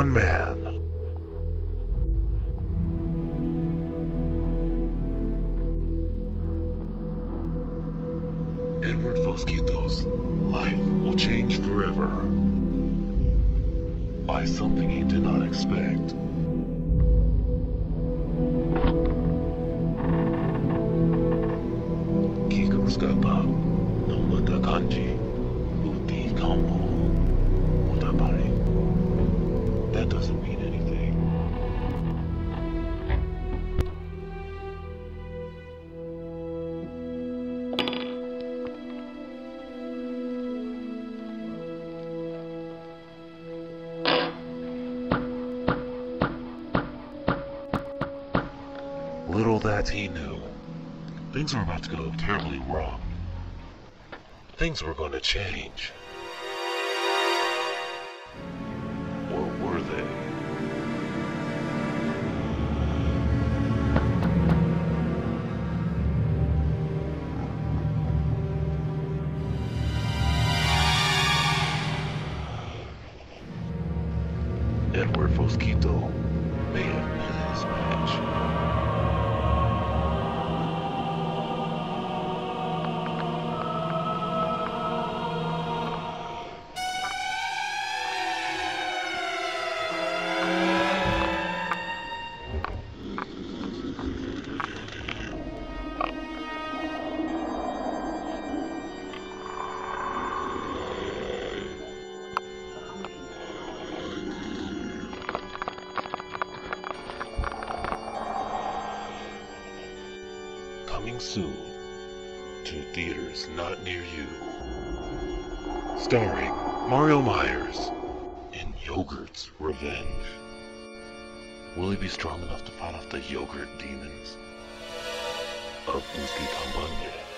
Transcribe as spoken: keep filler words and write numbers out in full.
one man. Edward Voskeeto's life will change forever by something he did not expect. Kikuskapa no wata kanji uti kamo mutabare. That doesn't mean anything. Little that he knew, things were about to go terribly wrong. Things were going to change. Or were they? Edward Voskeeto may have met his match. Coming soon to theaters not near you. Starring Mario Myers in Yogurt's Revenge. Will he be strong enough to fight off the yogurt demons of Voskeeto?